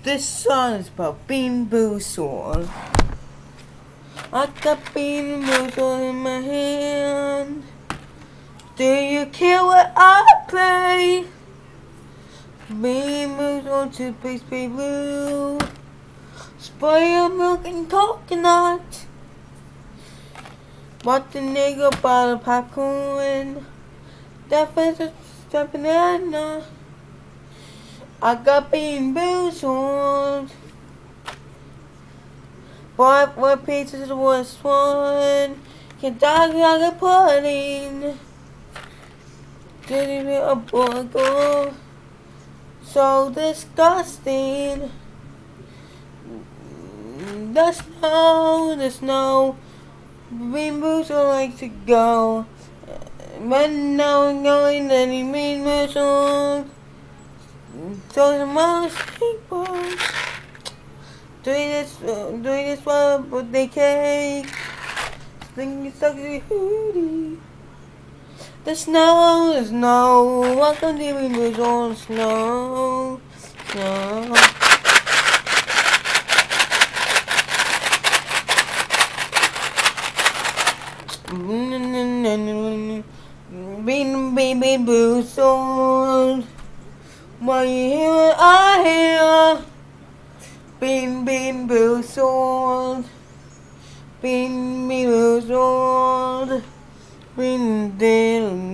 This song is about being boozled. I got bean boozled in my hand. Do you care what I play? Bean boozled to please be blue. Spray of milk and coconut. Bought the nigga bottle of popcorn. That was a banana. I got bean boozled. Bought 4 pieces of worst one. Can dog like a pudding. Didn't a burger. So disgusting. The snow. Bean boozled like to go. But now I'm going to any bean boozled. So the most people doing this one birthday cake. Singing sexy hootie. The snow. Welcome to bean boozled. Snow. Bean boozled. Why you hear what I hear? Bean boozled. Bean boozled. Bean